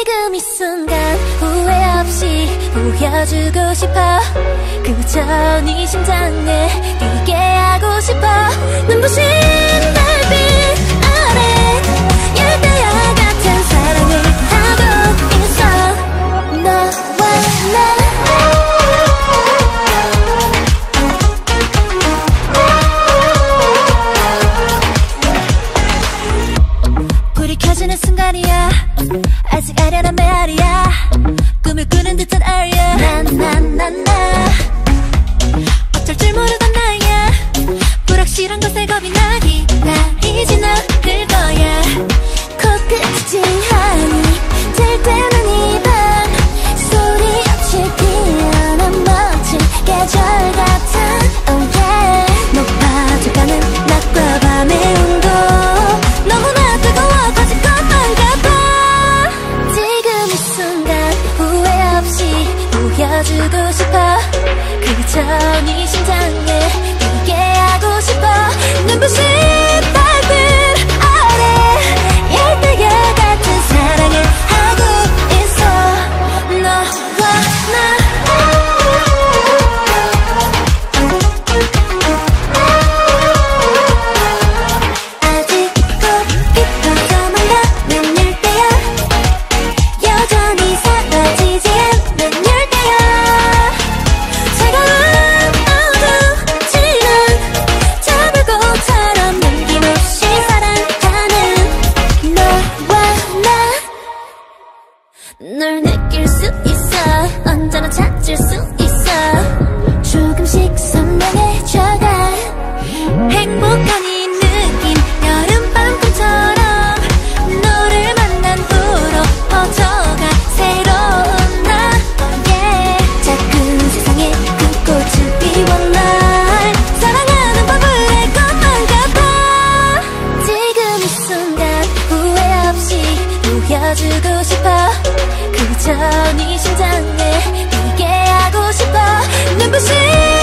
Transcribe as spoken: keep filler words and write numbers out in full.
지금 이 순간 후회 없이 보여주고 싶어. 그저 네 심장에 뛰게 하고 싶어. 눈부신 달빛 아래 열대야 같은 사랑을 하고 있어. 너와 나 불이 켜지는 순간이야. 아직 아련한 메아리야. 꿈을 꾸는 듯한 아리야. 나나나나 어쩔 줄 모르던 나야. 불확실한 것에 겁이 나기 나이지 않을 거야. 코끝이 찡하니 될 때는 이 밤 소리 없이 피어난 멋진 계절 같은 oh yeah. 높아져가는 낮과 밤의 온도 너무나 뜨거워 터질 것만 같아. 지금 이 순간 후회 없이 보여주고 싶어. 그저 네 심장에 뛰게 하고 싶어. 눈부신 달빛 아래 열대야 같은 사랑을 하고 있어. 너와 나 아직도 깊어져만 가는 열대야. 여전히 사라지지 않는 열대야. 차가운 어두지는 자물고처럼 남김없이 사랑하는 너와 나. 널 느낄 수 있어. 언제나 찾을 수 있어. 조금씩 선명해져가. 행복한 이 느낌 여름밤꿈처럼 너를 만난 후로 퍼져가 새로운 나 yeah. 작은 세상에 그 꽃을 피워 날 사랑하는 법을 알 것만 같아. 지금 이 순간 후회 없이 보여주고 싶어. 그저 네 심장에 뛰게 하고 싶어. 눈부신